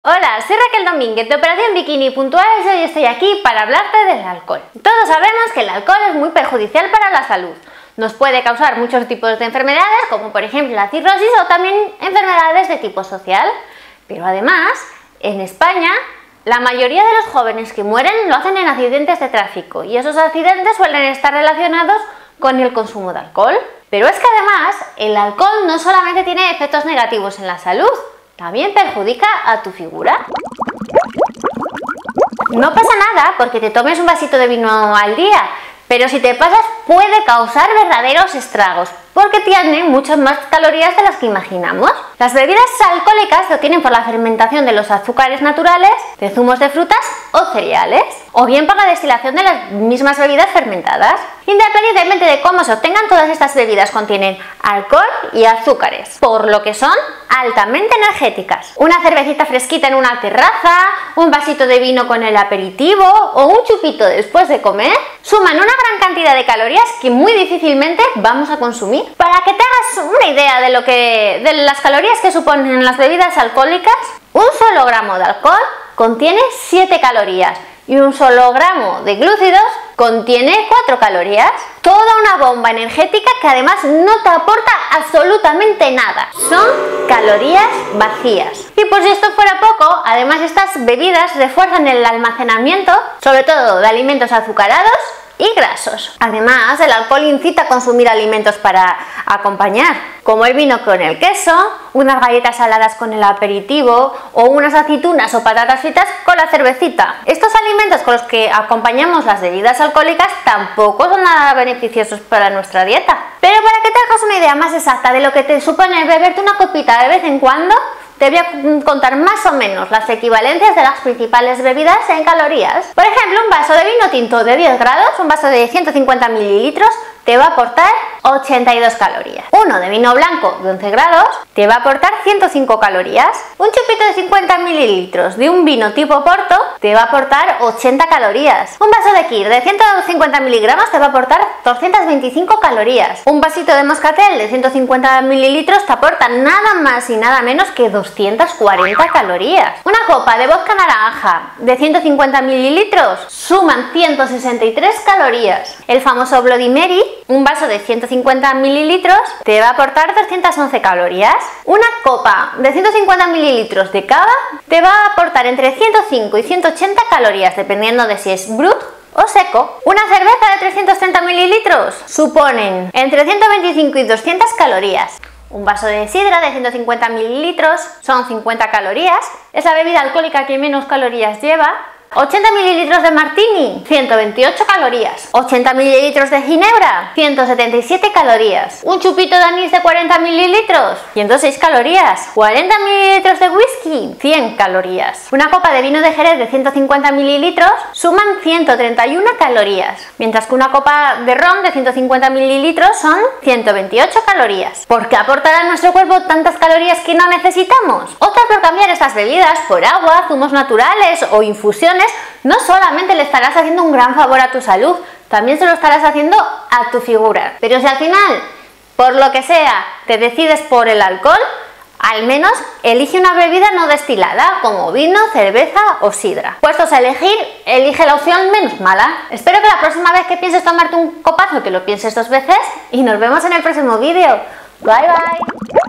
Hola, soy Raquel Domínguez de Operación Bikini Puntuales y hoy estoy aquí para hablarte del alcohol. Todos sabemos que el alcohol es muy perjudicial para la salud. Nos puede causar muchos tipos de enfermedades, como por ejemplo la cirrosis o también enfermedades de tipo social. Pero además, en España, la mayoría de los jóvenes que mueren lo hacen en accidentes de tráfico y esos accidentes suelen estar relacionados con el consumo de alcohol. Pero es que además, el alcohol no solamente tiene efectos negativos en la salud, también perjudica a tu figura. No pasa nada porque te tomes un vasito de vino al día, pero si te pasas puede causar verdaderos estragos, porque tienen muchas más calorías de las que imaginamos. Las bebidas alcohólicas se obtienen por la fermentación de los azúcares naturales, de zumos de frutas o cereales, o bien por la destilación de las mismas bebidas fermentadas. Independientemente de cómo se obtengan, todas estas bebidas contienen alcohol y azúcares, por lo que son altamente energéticas. Una cervecita fresquita en una terraza, un vasito de vino con el aperitivo o un chupito después de comer suman una gran cantidad de calorías que muy difícilmente vamos a consumir. Para que te hagas una idea de las calorías que suponen las bebidas alcohólicas, un solo gramo de alcohol contiene 7 calorías y un solo gramo de glúcidos contiene 4 calorías. Toda una bomba energética que además no te aporta absolutamente nada. Son calorías vacías. Y por si esto fuera poco, además estas bebidas refuerzan el almacenamiento, sobre todo de alimentos azucarados y grasos. Además, el alcohol incita a consumir alimentos para acompañar, como el vino con el queso, unas galletas saladas con el aperitivo o unas aceitunas o patatas fritas con la cervecita. Estos alimentos con los que acompañamos las bebidas alcohólicas tampoco son nada beneficiosos para nuestra dieta. Pero para que te hagas una idea más exacta de lo que te supone beberte una copita de vez en cuando, te voy a contar más o menos las equivalencias de las principales bebidas en calorías. Por ejemplo, un vaso de vino tinto de 10 grados, un vaso de 150 mililitros, te va a aportar 82 calorías. Uno de vino blanco de 11 grados te va a aportar 105 calorías. Un chupito de 50 mililitros de un vino tipo Porto te va a aportar 80 calorías. Un vaso de Kir de 150 miligramos te va a aportar 225 calorías. Un vasito de Moscatel de 150 mililitros te aporta nada más y nada menos que 240 calorías. Una copa de vodka naranja de 150 mililitros suman 163 calorías. El famoso Bloody Mary, un vaso de 150 mililitros, te va a aportar 211 calorías. Una copa de 150 mililitros de cava te va a aportar entre 105 y 180 calorías, dependiendo de si es brut o seco. Una cerveza de 330 mililitros suponen entre 125 y 200 calorías. Un vaso de sidra de 150 mililitros son 50 calorías. Es la bebida alcohólica que menos calorías lleva. 80 mililitros de martini, 128 calorías. 80 mililitros de ginebra, 177 calorías. Un chupito de anís de 40 mililitros, 106 calorías. 40 mililitros de whisky, 100 calorías. Una copa de vino de Jerez de 150 mililitros suman 131 calorías, mientras que una copa de ron de 150 mililitros son 128 calorías. ¿Por qué aportar a nuestro cuerpo tantas calorías que no necesitamos? Opta por cambiar estas bebidas por agua, zumos naturales o infusiones. No solamente le estarás haciendo un gran favor a tu salud, también se lo estarás haciendo a tu figura. Pero si al final, por lo que sea, te decides por el alcohol, al menos elige una bebida no destilada, como vino, cerveza o sidra. Puestos a elegir, elige la opción menos mala. Espero que la próxima vez que pienses tomarte un copazo te lo pienses 2 veces y nos vemos en el próximo vídeo. Bye bye.